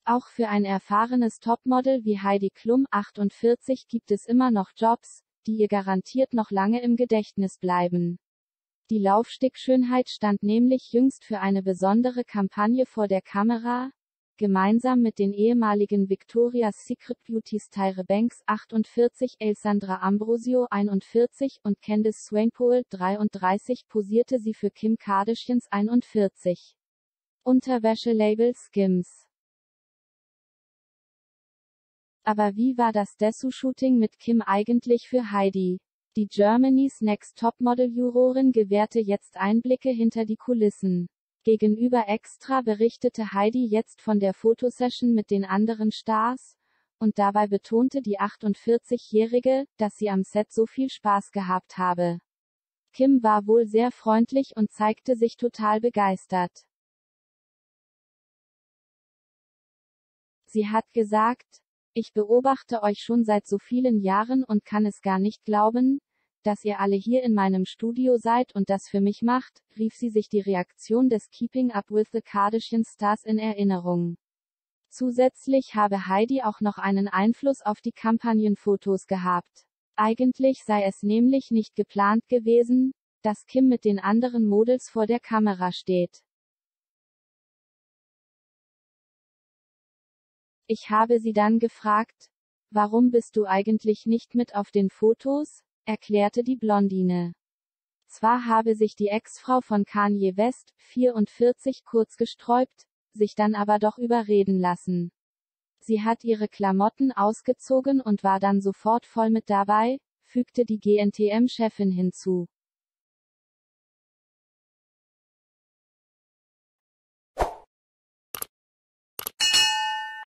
Auch für ein erfahrenes Topmodel wie Heidi Klum, 48, gibt es immer noch Jobs, die ihr garantiert noch lange im Gedächtnis bleiben. Die Laufstickschönheit stand nämlich jüngst für eine besondere Kampagne vor der Kamera, gemeinsam mit den ehemaligen Victoria's Secret Beauties Tyra Banks, 48, Alessandra Ambrosio, 41, und Candice Swanepoel, 33, posierte sie für Kim Kardashians, 41. Unterwäschelabel Skims. Aber wie war das Dessous-Shooting mit Kim eigentlich für Heidi? Die Germany's Next Topmodel-Jurorin gewährte jetzt Einblicke hinter die Kulissen. Gegenüber Extra berichtete Heidi jetzt von der Fotosession mit den anderen Stars, und dabei betonte die 48-Jährige, dass sie am Set so viel Spaß gehabt habe. Kim war wohl sehr freundlich und zeigte sich total begeistert. Sie hat gesagt: Ich beobachte euch schon seit so vielen Jahren und kann es gar nicht glauben, dass ihr alle hier in meinem Studio seid und das für mich macht, rief sie sich die Reaktion des Keeping Up with the Kardashian Stars in Erinnerung. Zusätzlich habe Heidi auch noch einen Einfluss auf die Kampagnenfotos gehabt. Eigentlich sei es nämlich nicht geplant gewesen, dass Kim mit den anderen Models vor der Kamera steht. Ich habe sie dann gefragt: Warum bist du eigentlich nicht mit auf den Fotos? Erklärte die Blondine. Zwar habe sich die Ex-Frau von Kanye West, 44, kurz gesträubt, sich dann aber doch überreden lassen. Sie hat ihre Klamotten ausgezogen und war dann sofort voll mit dabei, fügte die GNTM-Chefin hinzu.